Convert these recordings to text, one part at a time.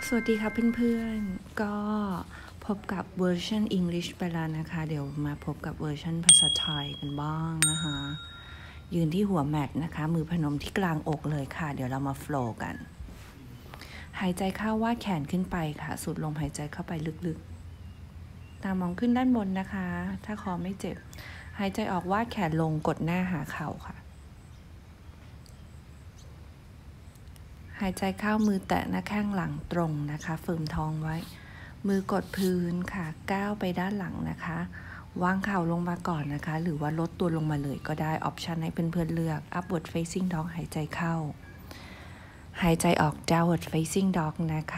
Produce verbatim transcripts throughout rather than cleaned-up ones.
สวัสดีครับเพื่อนๆก็พบกับเวอร์ชัน English ไปแล้วนะคะเดี๋ยวมาพบกับเวอร์ชันภาษาไทยกันบ้างนะคะยืนที่หัวแมทนะคะมือพนมที่กลางอกเลยค่ะเดี๋ยวเรามาโฟลว์กันหายใจเข้าวาดแขนขึ้นไปค่ะสูดลมหายใจเข้าไปลึกๆตามองขึ้นด้านบนนะคะถ้าคอไม่เจ็บหายใจออกวาดแขนลงกดหน้าหาเข่าค่ะหายใจเข้ามือแตะหน้าแข้งหลังตรงนะคะฝืนท้องไว้มือกดพื้นค่ะก้าวไปด้านหลังนะคะวางเข่าลงมาก่อนนะคะหรือว่าลดตัวลงมาเลยก็ได้ออปชันให้เพื่อนๆเลือก upward facing dog หายใจเข้าหายใจออก downward facing dog นะคะ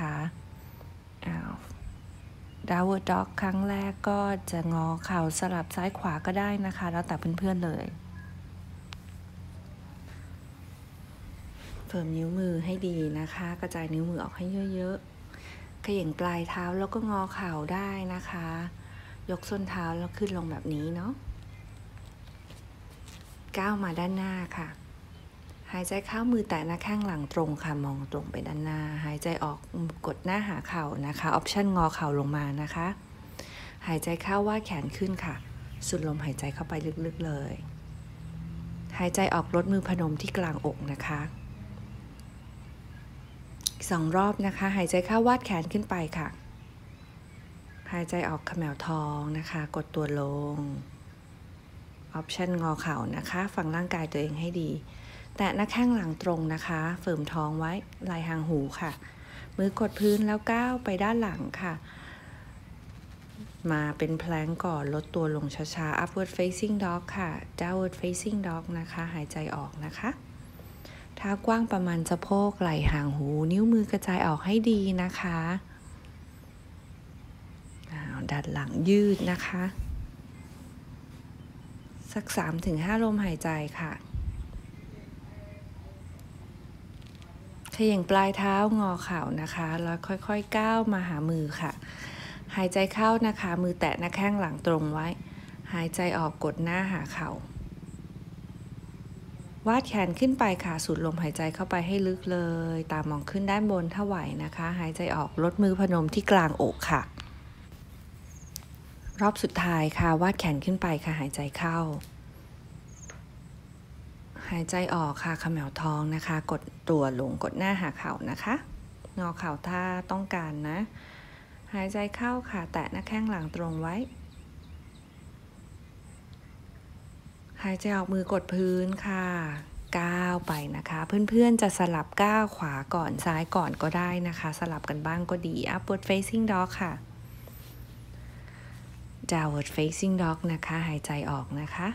downward dog ครั้งแรกก็จะงอเข่าสลับซ้ายขวาก็ได้นะคะแล้วแต่เพื่อนๆเลยเฟิร์มนิ้วมือให้ดีนะคะกระจายนิ้วมือออกให้เยอะๆเขย่งปลายเท้าแล้วก็งอเข่าได้นะคะยกส้นเท้าแล้วขึ้นลงแบบนี้เนาะก้าวมาด้านหน้าค่ะหายใจเข้ามือแตะหน้าแข้งหลังตรงค่ะมองตรงไปด้านหน้าหายใจออกกดหน้าหาเข่านะคะออปชันงอเข่าลงมานะคะหายใจเข้าวาดแขนขึ้นค่ะสูดลมหายใจเข้าไปลึกๆเลยหายใจออกลดมือพนมที่กลางอกนะคะสองรอบนะคะหายใจเข้าวาดแขนขึ้นไปค่ะหายใจออกเขมวท้องนะคะกดตัวลงออปชันงอเข่านะคะฝังร่างกายตัวเองให้ดีแตะหน้าแข้งหลังตรงนะคะฝืนท้องไว้ไหล่ห่างหูค่ะมือกดพื้นแล้วก้าวไปด้านหลังค่ะมาเป็นแพลงก่อนลดตัวลงช้าๆ upward facing dog ค่ะ downward facing dog นะคะหายใจออกนะคะเท้ากว้างประมาณสะโพกไหล่ห่างหูนิ้วมือกระจายออกให้ดีนะคะด้านหลังยืดนะคะสัก สามถึงห้า ลมหายใจค่ะเขย่งปลายเท้างอเข่านะคะแล้วค่อยๆก้าวมาหามือค่ะหายใจเข้านะคะมือแตะหน้าแข้งหลังตรงไว้หายใจออกกดหน้าหาเข่าวาดแขนขึ้นไปค่ะสูดลมหายใจเข้าไปให้ลึกเลยตามมองขึ้นด้านบนถ้าไหวนะคะหายใจออกลดมือพนมที่กลางอกค่ะรอบสุดท้ายค่ะวาดแขนขึ้นไปค่ะหายใจเข้าหายใจออกค่ะเขมวท้องนะคะกดตัวลงกดหน้าหาเข่านะคะงอเข่าถ้าต้องการนะหายใจเข้าค่ะแตะหน้าแข้งหลังตรงไว้หายใจออกมือกดพื้นค่ะก้าวไปนะคะเพื่อนๆจะสลับก้าวขวาก่อนซ้ายก่อนก็ได้นะคะสลับกันบ้างก็ดี upward facing dog ค่ะ downward facing dog นะคะหายใจออกนะคะ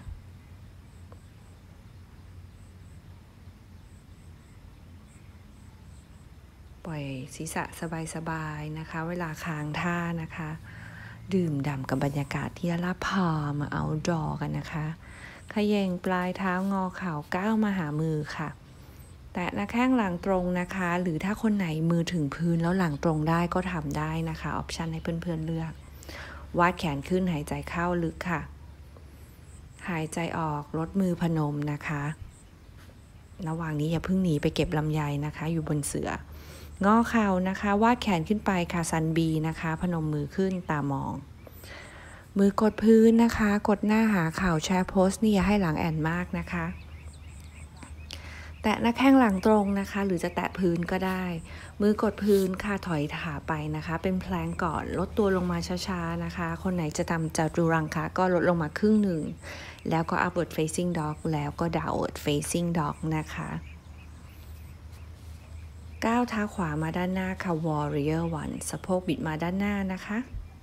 ปล่อยศีรษะสบายๆนะคะเวลาค้างท่านะคะดื่มด่ำกับบรรยากาศที่ละพามาเอาดอกันนะคะเขย่งปลายเท้างอเข่าก้าวมาหามือค่ะแตะหน้าแข้งหลังตรงนะคะหรือถ้าคนไหนมือถึงพื้นแล้วหลังตรงได้ก็ทำได้นะคะออปชันให้เพื่อนๆเลือกวาดแขนขึ้นหายใจเข้าลึกค่ะหายใจออกลดมือพนมนะคะระหว่างนี้อย่าเพิ่งหนีไปเก็บลำไยนะคะอยู่บนเสืองอเข่านะคะวาดแขนขึ้นไปค่ะซันบีนะคะพนมมือขึ้นตามองมือกดพื้นนะคะกดหน้าหาเข่าแชร์โพสนี่อย่าให้หลังแอนมากนะคะแตะหน้าแข้งหลังตรงนะคะหรือจะแตะพื้นก็ได้มือกดพื้นค่ะถอยขาไปนะคะเป็นแพลงก่อนลดตัวลงมาช้าๆนะคะคนไหนจะทำจัตุรังคะก็ลดลงมาครึ่งหนึ่งแล้วก็ upward facing dog แล้วก็ downward facing dog นะคะก้าวเท้าขวามาด้านหน้าค่ะ warrior one สะโพกบิดมาด้านหน้านะคะ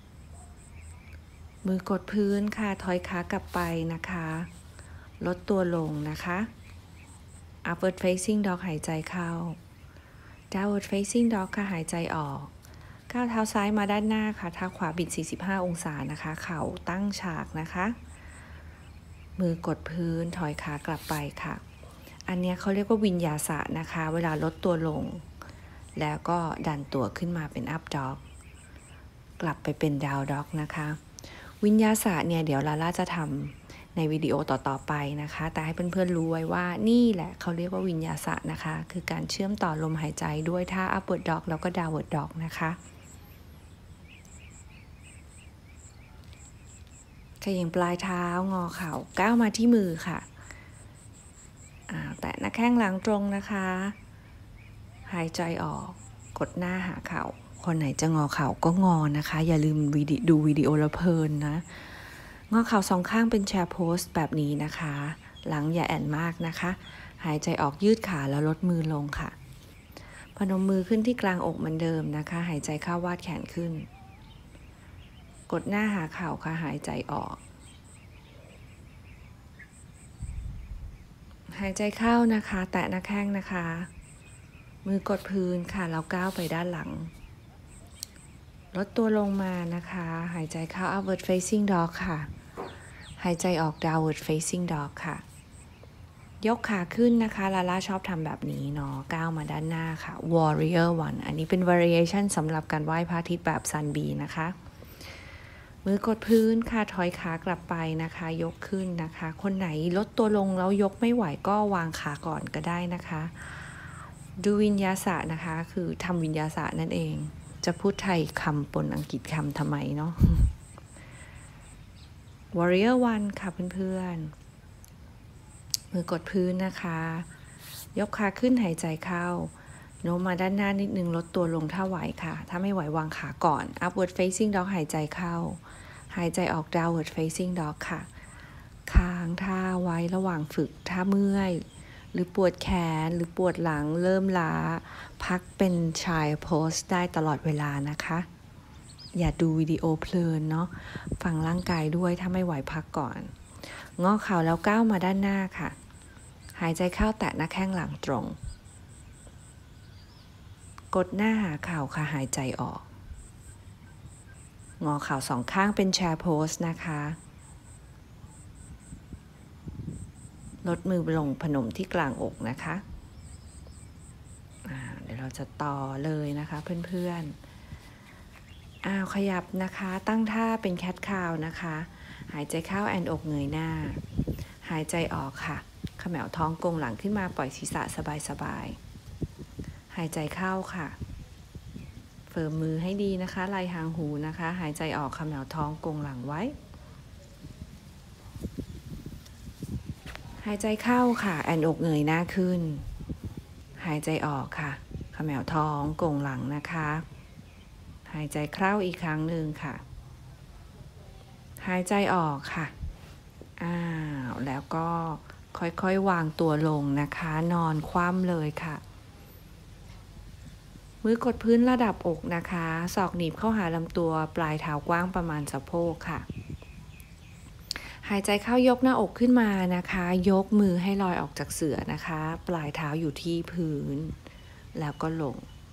มือกดพื้นค่ะถอยขากลับไปนะคะลดตัวลงนะคะ upward facing dog หายใจเข้า downward facing dog ค่ะหายใจออกก้าวเท้าซ้ายมาด้านหน้าค่ะเท้าขวาบิดสี่สิบห้าองศานะคะเข่าตั้งฉากนะคะมือกดพื้นถอยขากลับไปค่ะอันนี้เขาเรียกว่าวิญญาสะนะคะเวลาลดตัวลงแล้วก็ดันตัวขึ้นมาเป็น up dog กลับไปเป็น down dog นะคะวิญญาสะเนี่ยเดี๋ยวลาล่าจะทในวิดีโอต่อๆไปนะคะแต่ให้เพื่อนๆรู้ไว้ว่านี่แหละเขาเรียกว่าวิญญาสะนะคะคือการเชื่อมต่อลมหายใจด้วยท่า upward dog แล้วก็ downward dog นะคะเขย่งปลายเท้างอเข่าก้าวมาที่มือค่ะแตะหน้าแข้งหลังตรงนะคะหายใจออกกดหน้าหาเข่าคนไหนจะงอเข่าก็งอนะคะอย่าลืมดูวิดีโอแล้วเพลินนะงอเข่าสองข้างเป็นแชร์โพสแบบนี้นะคะหลังอย่าแอนมากนะคะหายใจออกยืดขาแล้วลดมือลงค่ะพนมมือขึ้นที่กลางอกเหมือนเดิมนะคะหายใจเข้าวาดแขนขึ้นกดหน้าหาเข่าค่ะหายใจออกหายใจเข้านะคะแตะหน้าแข้งนะคะมือกดพื้นค่ะแล้วก้าวไปด้านหลังลดตัวลงมานะคะหายใจเข้า upward facing dog ค่ะหายใจออก downward facing dog ค่ะยกขาขึ้นนะคะลาล่าชอบทำแบบนี้เนาะก้าวมาด้านหน้าค่ะ warrior one อันนี้เป็น variation สำหรับการไหว้พระอาทิตย์แบบ sun b นะคะมือกดพื้นค่ะถอยขากลับไปนะคะยกขึ้นนะคะคนไหนลดตัวลงแล้วยกไม่ไหวก็วางขาก่อนก็ได้นะคะดูวิญญาสะนะคะคือทำวิญญาสะนั่นเองจะพูดไทยคำปนอังกฤษคำทำไมเนาะ warrior one ค่ะเพื่อนๆมือกดพื้นนะคะยกขาขึ้นหายใจเข้าโน้มมาด้านหน้านิดนึงลดตัวลงถ้าไหวค่ะถ้าไม่ไหววางขาก่อน upward facing dog หายใจเข้าหายใจออก downward facing dog ค่ะค้างท่าไว้ระหว่างฝึกถ้าเมื่อยหรือปวดแขนหรือปวดหลังเริ่มล้าพักเป็นชายโพสได้ตลอดเวลานะคะอย่าดูวิดีโอเพลินเนาะฟังร่างกายด้วยถ้าไม่ไหวพักก่อนงอเข่าแล้วก้าวมาด้านหน้าค่ะหายใจเข้าแตะหน้าแข้งหลังตรงกดหน้าหาเข่าค่ะหายใจออกงอเข่าสองข้างเป็นแชร์โพสนะคะลดมือลงพนมที่กลางอกนะคะเดี๋ยวเราจะต่อเลยนะคะเพื่อนๆอ้าวขยับนะคะตั้งท่าเป็นแคทคาวนะคะหายใจเข้าแอนอกเงยหน้าหายใจออกค่ะเขมวท้องกงหลังขึ้นมาปล่อยศีรษะสบายๆหายใจเข้าค่ะเฟิร์มมือให้ดีนะคะไหล่หางหูนะคะหายใจออกเขมวท้องกงหลังไว้หายใจเข้าค่ะแอนอกเงยหน้าขึ้นหายใจออกค่ะเขมวท้องกงหลังนะคะหายใจเข้าอีกครั้งหนึ่งค่ะหายใจออกค่ะอ้าวแล้วก็ค่อยๆวางตัวลงนะคะนอนคว่ำเลยค่ะมือกดพื้นระดับอกนะคะศอกหนีบเข้าหาลำตัวปลายเท้ากว้างประมาณสะโพกค่ะหายใจเข้ายกหน้าอกขึ้นมานะคะยกมือให้ลอยออกจากเสื่อนะคะปลายเท้าอยู่ที่พื้นแล้วก็ลง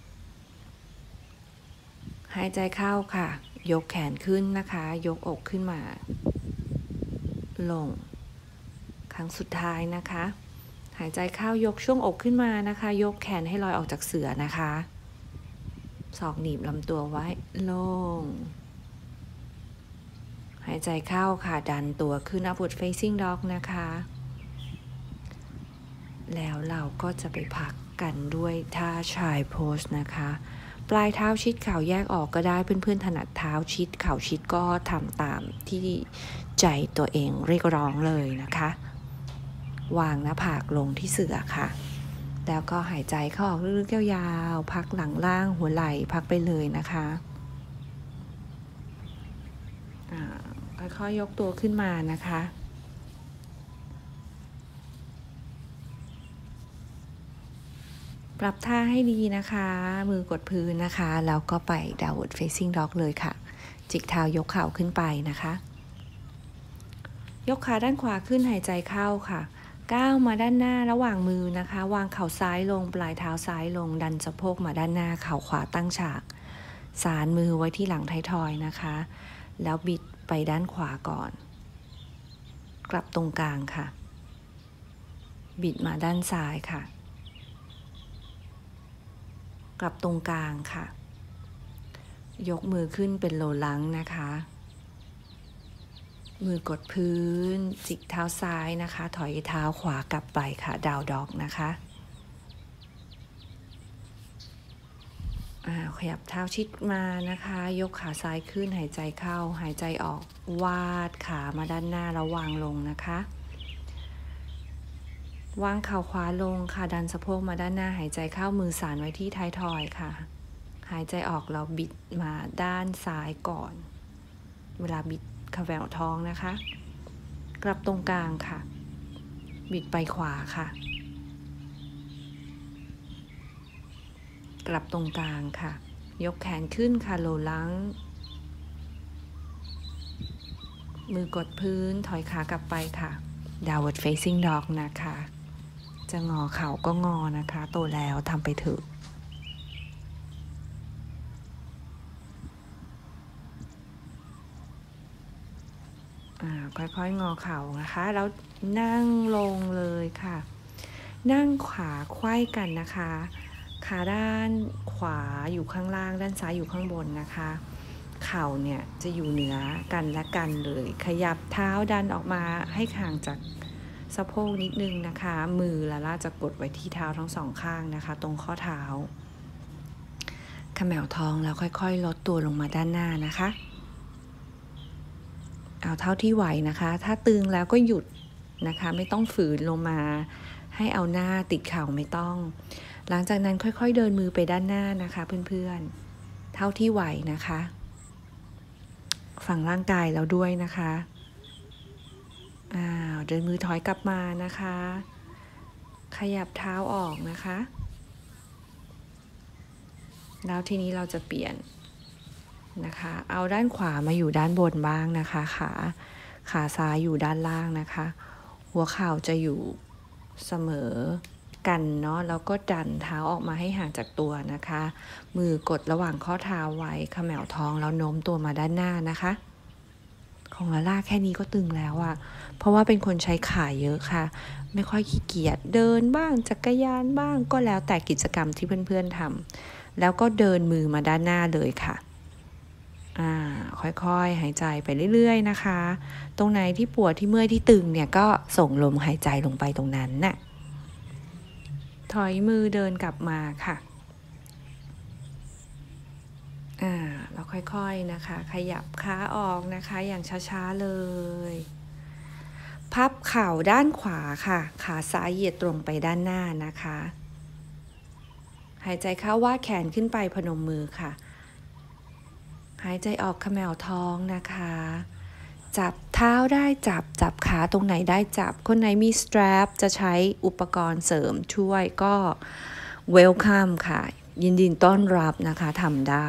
หายใจเข้าค่ะยกแขนขึ้นนะคะยกอกขึ้นมาลงครั้งสุดท้ายนะคะหายใจเข้ายกช่วงอกขึ้นมานะคะยกแขนให้ลอยออกจากเสื่อนะคะศอกหนีบลำตัวไว้ลงหายใจเข้าค่ะดันตัวขึ้น upward facing dog นะคะแล้วเราก็จะไปพักกันด้วยท่าชายโพสนะคะปลายเท้าชิดเข่าแยกออกก็ได้เพื่อนๆถนัดเท้าชิดเข่าชิดก็ทำตามที่ใจตัวเองเรียกร้องเลยนะคะวางหน้าผากลงที่เสื่อค่ะแล้วก็หายใจเข้าออกลึกๆยาวๆพักหลังล่างหัวไหล่พักไปเลยนะคะค่อยๆยกตัวขึ้นมานะคะปรับท่าให้ดีนะคะมือกดพื้นนะคะแล้วก็ไป downward facing dog เลยค่ะจิกเท้ายกเข่าขึ้นไปนะคะยกขาด้านขวาขึ้นหายใจเข้าค่ะก้าวมาด้านหน้าระหว่างมือนะคะวางเข่าซ้ายลงปลายเท้าซ้ายลงดันสะโพกมาด้านหน้าเข่าขวาตั้งฉากสานมือไว้ที่หลังไททอยนะคะแล้วบิดไปด้านขวาก่อนกลับตรงกลางค่ะบิดมาด้านซ้ายค่ะกลับตรงกลางค่ะยกมือขึ้นเป็นโลลังนะคะมือกดพื้นจิกเท้าซ้ายนะคะถอยเท้าขวากลับไปค่ะดาวด็อกนะคะขยับเท้าชิดมานะคะยกขาซ้ายขึ้นหายใจเข้าหายใจออกวาดขามาด้านหน้าแล้ววางลงนะคะวางเข่าขวาลงค่ะดันสะโพกมาด้านหน้าหายใจเข้ามือสานไว้ที่ท้ายทอยค่ะหายใจออกเราบิดมาด้านซ้ายก่อนเวลาบิดขแหววท้องนะคะกลับตรงกลางค่ะบิดไปขวาค่ะกลับตรงกลางค่ะยกแขนขึ้นค่ะโลลังมือกดพื้นถอยขากลับไปค่ะ Downward Facing Dog นะคะจะงอเข่าก็งอนะคะโตแล้วทำไปเถอะค่อยๆงอเข่านะคะแล้วนั่งลงเลยค่ะนั่งขวาไขว้กันนะคะขาด้านขวาอยู่ข้างล่างด้านซ้ายอยู่ข้างบนนะคะเข่าเนี่ยจะอยู่เหนือกันและกันเลยขยับเท้าดันออกมาให้ห่างจากสะโพกนิดนึงนะคะมือละล่าจะกดไว้ที่เท้าทั้งสองข้างนะคะตรงข้อเท้าเขมวท้องแล้วค่อยๆลดตัวลงมาด้านหน้านะคะเอาเท่าที่ไหวนะคะถ้าตึงแล้วก็หยุดนะคะไม่ต้องฝืนลงมาให้เอาหน้าติดเข่าไม่ต้องหลังจากนั้นค่อยๆเดินมือไปด้านหน้านะคะเพื่อนๆเท่าที่ไหวนะคะฝังร่างกายแล้วด้วยนะคะอ้าวเดินมือถอยกลับมานะคะขยับเท้าออกนะคะแล้วทีนี้เราจะเปลี่ยนนะคะเอาด้านขวามาอยู่ด้านบนบ้างนะคะขาขาซ้ายอยู่ด้านล่างนะคะหัวเข่าจะอยู่เสมอกันเนาะแล้วก็ดันเท้าออกมาให้ห่างจากตัวนะคะมือกดระหว่างข้อเท้าไว้เขมวท้องแล้วโน้มตัวมาด้านหน้านะคะของลาล่าแค่นี้ก็ตึงแล้วอะเพราะว่าเป็นคนใช้ขาเยอะค่ะไม่ค่อยขี้เกียจเดินบ้างจักรยานบ้างก็แล้วแต่กิจกรรมที่เพื่อนๆทำแล้วก็เดินมือมาด้านหน้าเลยค่ะอ่าค่อยๆหายใจไปเรื่อยๆนะคะตรงไหนที่ปวดที่เมื่อยที่ตึงเนี่ยก็ส่งลมหายใจลงไปตรงนั้นน่ะถอยมือเดินกลับมาค่ะอ่าเราค่อยๆนะคะขยับขาออกนะคะอย่างช้าๆเลยพับเข่าด้านขวาค่ะขาซ้ายเหยียดตรงไปด้านหน้านะคะหายใจเข้าวาดแขนขึ้นไปพนมมือค่ะหายใจออกเขมวท้องนะคะจับเท้าได้จับจับขาตรงไหนได้จับคนไหนมีสแตรปจะใช้อุปกรณ์เสริมช่วยก็เวลคัมค่ะยินดีต้อนรับนะคะทำได้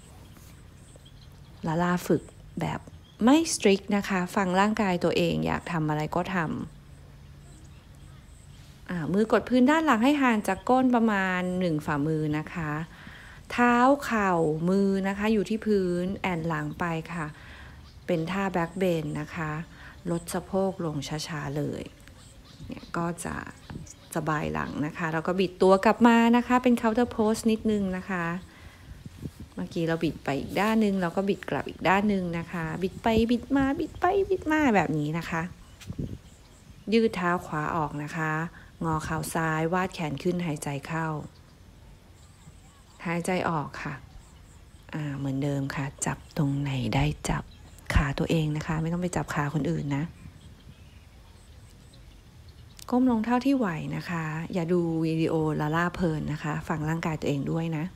ลาล่าฝึกแบบไม่สตริกนะคะฟังร่างกายตัวเองอยากทำอะไรก็ทำมือกดพื้นด้านหลังให้ห่างจากก้นประมาณหนึ่งฝ่ามือนะคะเท้าเข่ามือนะคะอยู่ที่พื้นแอนหลังไปค่ะเป็นท่าแบ็คเบนนะคะลดสะโพกลงช้าๆเลยเนี่ยก็จะสบายหลังนะคะแล้วก็บิดตัวกลับมานะคะเป็น counter pose นิดนึงนะคะเมื่อกี้เราบิดไปอีกด้านนึงเราก็บิดกลับอีกด้านนึงนะคะบิดไปบิดมาบิดไปบิดมาแบบนี้นะคะยืดเท้าขวาออกนะคะงอเข่าซ้ายวาดแขนขึ้นหายใจเข้าหายใจออกค่ะอ่าเหมือนเดิมค่ะจับตรงไหนได้จับขาตัวเองนะคะไม่ต้องไปจับขาคนอื่นนะก้มลงเท่าที่ไหวนะคะอย่าดูวิดีโอลาล่าเพลินนะคะฟังร่างกายตัวเองด้วยนะ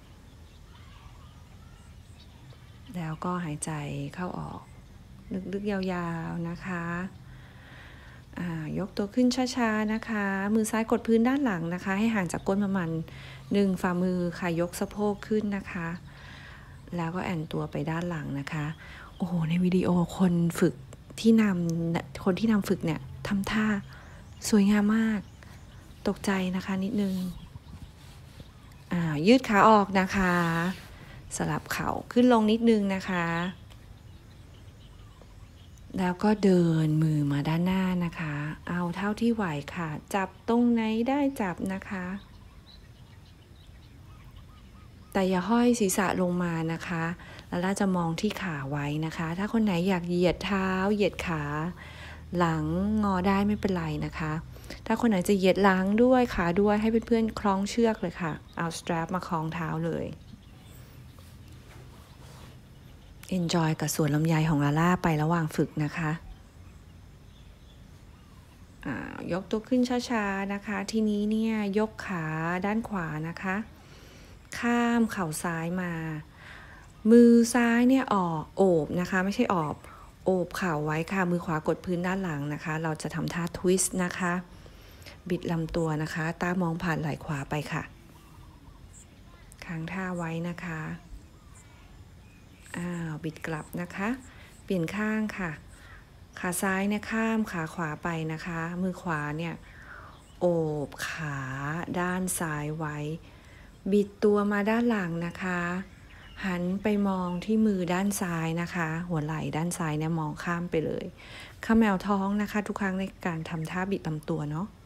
แล้วก็หายใจเข้าออกลึกๆยาวๆนะคะยกตัวขึ้นช้าๆนะคะมือซ้ายกดพื้นด้านหลังนะคะให้ห่างจากก้นประมาณหนึ่งฝ่ามือค่ะยกสะโพกขึ้นนะคะแล้วก็แอนตัวไปด้านหลังนะคะโอ้โหในวิดีโอคนฝึกที่นำคนที่นำฝึกเนี่ยทำท่าสวยงามมากตกใจนะคะนิดนึงอ่ายืดขาออกนะคะสลับเข่าขึ้นลงนิดนึงนะคะแล้วก็เดินมือมาด้านหน้านะคะเอาเท่าที่ไหวค่ะจับตรงไหนได้จับนะคะแต่อย่าห้อยศีรษะลงมานะคะแล้วเราจะมองที่ขาไว้นะคะ ถ้าคนไหนอยากเหยียดเท้าเหยียดขาหลังงอได้ไม่เป็นไรนะคะถ้าคนไหนจะเหยียดหลังด้วยขาด้วยให้เพื่อนๆคล้องเชือกเลยค่ะเอาสแตรปมาคล้องเท้าเลย enjoy กับสวนลำไยของลาล่าไประหว่างฝึกนะคะยกตัวขึ้นช้าๆนะคะทีนี้เนี่ยยกขาด้านขวานะคะข้ามเข่าซ้ายมามือซ้ายเนี่ยออกโอบนะคะไม่ใช่ออบโอบเข่าไว้ค่ะมือขวากดพื้นด้านหลังนะคะเราจะทำท่าทวิสต์นะคะบิดลำตัวนะคะตามองผ่านไหล่ขวาไปค่ะค้างท่าไว้นะคะอ้าวบิดกลับนะคะเปลี่ยนข้างค่ะขาซ้ายเนี่ยข้ามขาขวาไปนะคะมือขวาเนี่ยโอบขาด้านซ้ายไว้บิดตัวมาด้านหลังนะคะหันไปมองที่มือด้านซ้ายนะคะหัวไหล่ด้านซ้ายเนี่ยมองข้ามไปเลยเขมวท้องนะคะทุกครั้งในการทำท่าบิดลำตัวเนาะ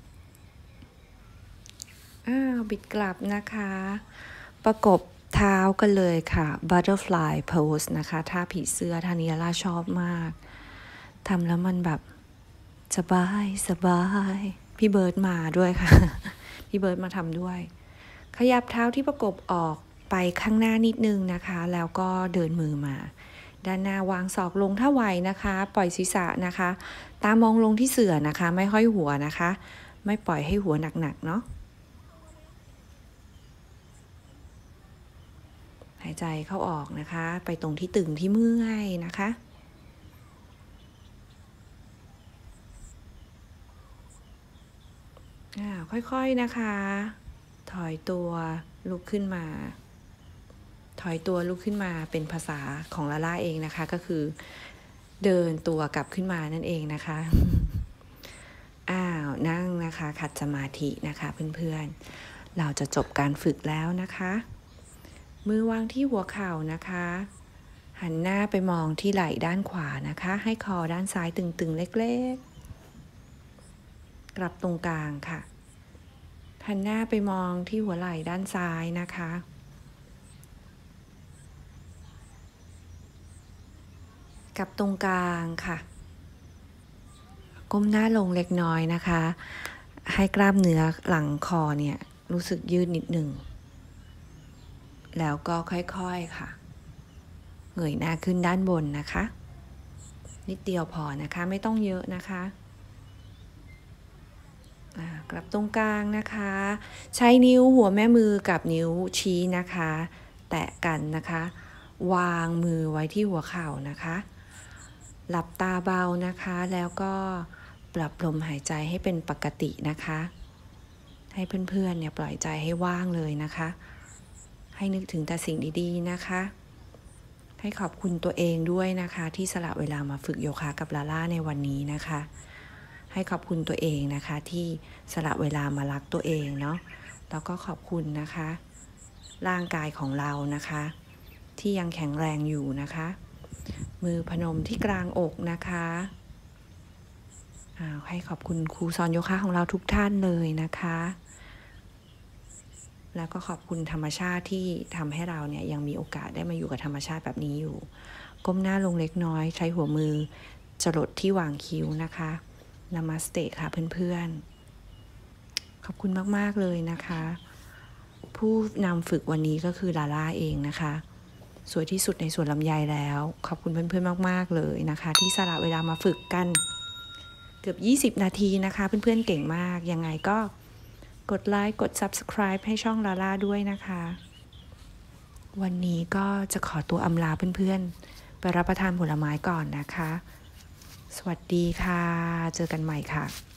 อ้าวบิดกลับนะคะประกบเท้ากันเลยค่ะ butterfly pose นะคะท่าผีเสื้อท่านี้ล่าชอบมากทำแล้วมันแบบสบายสบายพี่เบิร์ดมาด้วยค่ะพี่เบิร์ดมาทำด้วยขยับเท้าที่ประกบออกไปข้างหน้านิดนึงนะคะแล้วก็เดินมือมาด้านหน้าวางศอกลงถ้าไหวนะคะปล่อยศีรษะนะคะตามองลงที่เสื่อนะคะไม่ห้อยหัวนะคะไม่ปล่อยให้หัวหนักๆเนาะหายใจเข้าออกนะคะไปตรงที่ตึงที่เมื่อยนะคะค่อยๆนะคะถอยตัวลุกขึ้นมาถอยตัวลุกขึ้นมาเป็นภาษาของลาล่าเองนะคะก็คือเดินตัวกลับขึ้นมานั่นเองนะคะอ้าวนั่งนะคะขัดสมาธินะคะเพื่อนๆเราจะจบการฝึกแล้วนะคะมือวางที่หัวเข่านะคะหันหน้าไปมองที่ไหล่ด้านขวานะคะให้คอด้านซ้ายตึงๆเล็กๆกลับตรงกลางค่ะหันหน้าไปมองที่หัวไหล่ด้านซ้ายนะคะกลับตรงกลางค่ะก้มหน้าลงเล็กน้อยนะคะให้กล้ามเนื้อหลังคอเนี่ยรู้สึกยืดนิดหนึ่งแล้วก็ค่อยๆค่ะเงยหน้าขึ้นด้านบนนะคะนิดเดียวพอนะคะไม่ต้องเยอะนะคะกลับตรงกลางนะคะใช้นิ้วหัวแม่มือกับนิ้วชี้นะคะแตะกันนะคะวางมือไว้ที่หัวเข่านะคะหลับตาเบานะคะแล้วก็ปรับลมหายใจให้เป็นปกตินะคะให้เพื่อนๆเนี่ยปล่อยใจให้ว่างเลยนะคะให้นึกถึงแต่สิ่งดีๆนะคะให้ขอบคุณตัวเองด้วยนะคะที่สละเวลามาฝึกโยคะกับลาล่าในวันนี้นะคะให้ขอบคุณตัวเองนะคะที่สละเวลามารักตัวเองเนาะแล้วก็ขอบคุณนะคะร่างกายของเรานะคะที่ยังแข็งแรงอยู่นะคะมือพนมที่กลางอกนะคะให้ขอบคุณครูสอนโยคะของเราทุกท่านเลยนะคะแล้วก็ขอบคุณธรรมชาติที่ทำให้เราเนี่ยยังมีโอกาสได้มาอยู่กับธรรมชาติแบบนี้อยู่ก้มหน้าลงเล็กน้อยใช้หัวมือจรดที่วางคิ้วนะคะนามัสเตค่ะเพื่อนๆขอบคุณมากๆเลยนะคะผู้นำฝึกวันนี้ก็คือลาล่าเองนะคะสวยที่สุดในสวนลำไยแล้วขอบคุณเพื่อนๆมากๆเลยนะคะที่สละเวลามาฝึกกันเกือบยี่สิบนาทีนะคะเพื่อนๆเก่งมากยังไงก็กดไลค์กด ซับสไครบ์ ให้ช่องลาล่าด้วยนะคะวันนี้ก็จะขอตัวอำลาเพื่อนๆไปรับประทานผลไม้ก่อนนะคะสวัสดีค่ะเจอกันใหม่ค่ะ